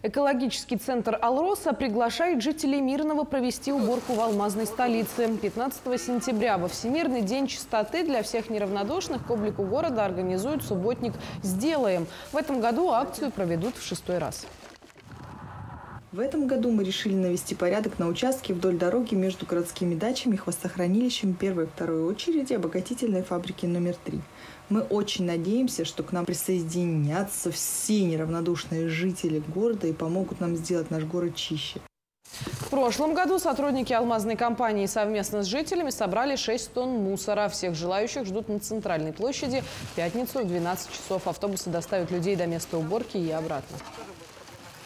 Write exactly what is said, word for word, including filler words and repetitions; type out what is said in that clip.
Экологический центр «Алроса» приглашает жителей Мирного провести уборку в алмазной столице. пятнадцатого сентября во Всемирный день чистоты для всех неравнодушных к облику города организуют субботник «Сделаем». В этом году акцию проведут в шестой раз. В этом году мы решили навести порядок на участке вдоль дороги между городскими дачами, хвостохранилищем первой и второй очереди обогатительной фабрики номер три. Мы очень надеемся, что к нам присоединятся все неравнодушные жители города и помогут нам сделать наш город чище. В прошлом году сотрудники алмазной компании совместно с жителями собрали шесть тонн мусора. Всех желающих ждут на центральной площади в пятницу в двенадцать часов. Автобусы доставят людей до места уборки и обратно.